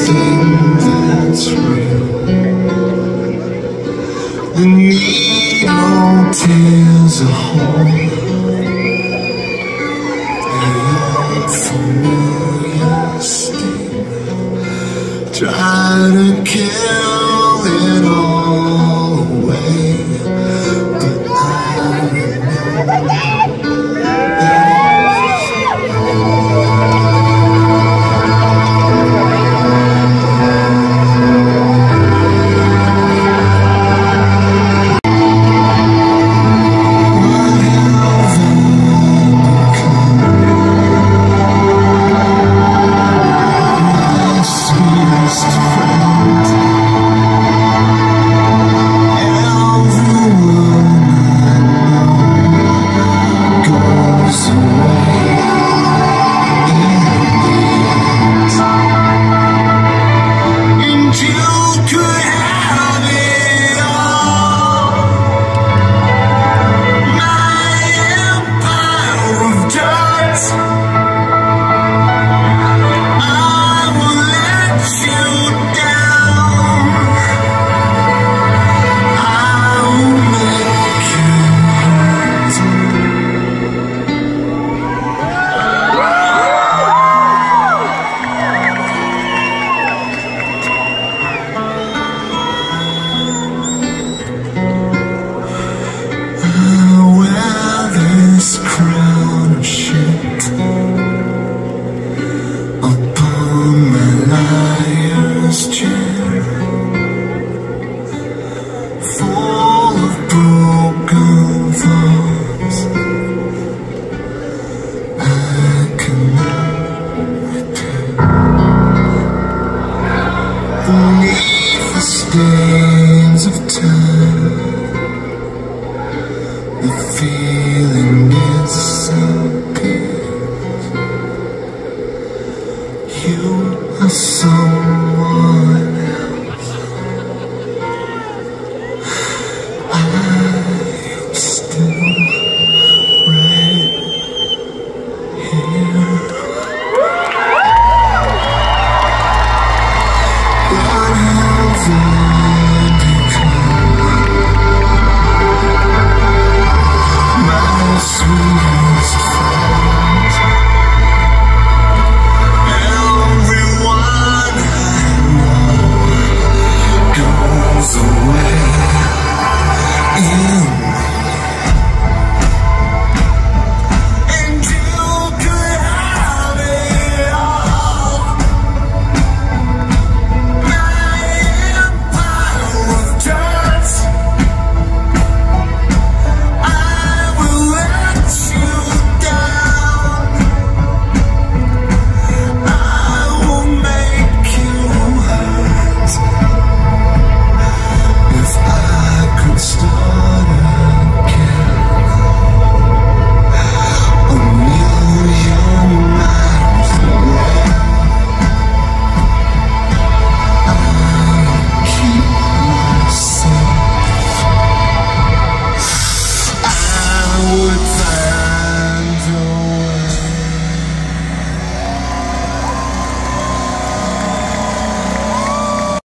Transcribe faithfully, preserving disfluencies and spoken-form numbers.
thing that's real. The needle tears a hole. The familiar sting. Try to kill it all away, but I remember. Crown of shit upon my liar's chair, full of broken thoughts I cannot repair. Beneath the stains of time, the feeling disappears. You are someone else. I am still right here. What have